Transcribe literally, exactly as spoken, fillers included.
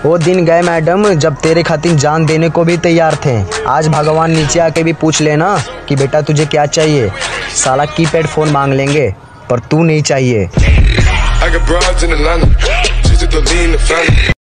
वो दिन गए मैडम जब तेरे खातिर जान देने को भी तैयार थे। आज भगवान नीचे आके भी पूछ लेना कि बेटा तुझे क्या चाहिए, साला कीपैड फोन मांग लेंगे पर तू नहीं चाहिए।